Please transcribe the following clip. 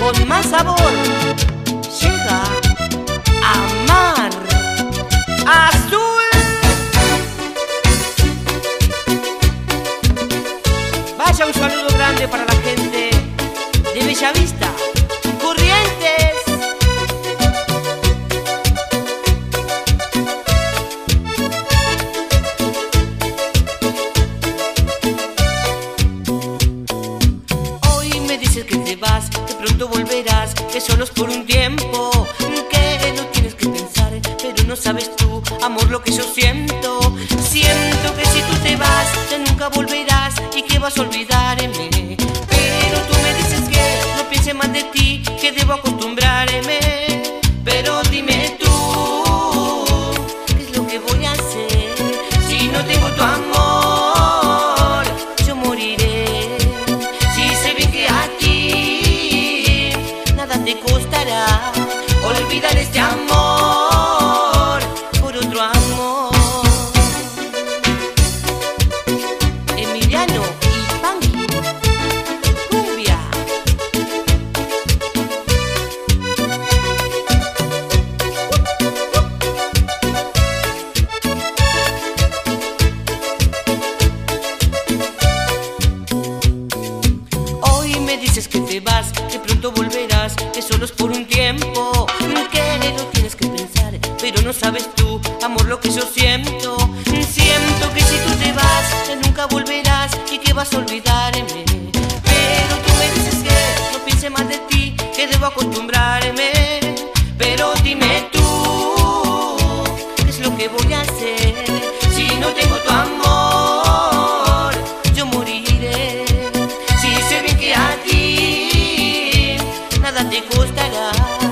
con más sabor llega Amar Azul. Vaya un saludo grande para la gente de Bellavista, Corrientes. Hoy me dices que te vas, que pronto volverás, que solo es por un tiempo, que no tienes que pensar, pero no sabes tú, amor, lo que yo siento. Siento que si tú te vas, ya nunca volverás y que vas a olvidarme. Pero tú me dices que no piense más de ti, que debo acostumbrarme. Pero dime tú, ¿qué es lo que voy a hacer? Si no tengo tu amor, yo moriré. Si sé bien que a ti nada te costará olvidar este amor por otro amor. Emiliano y Panky, cumbia. Hoy me dices que te vas, que pronto volverás, que solo es por un tiempo, que no tienes que pensar, pero no sabes tú, amor, lo que yo siento. Siento que si tú te vas, ya nunca volverás y que vas a olvidarme. Pero tú me dices que no piense más de ti, que debo acostumbrarme. Pero dime tú, ¿qué es lo que voy a hacer? Si no tengo tu amor, yo moriré. Si sé bien que a ti nada te costará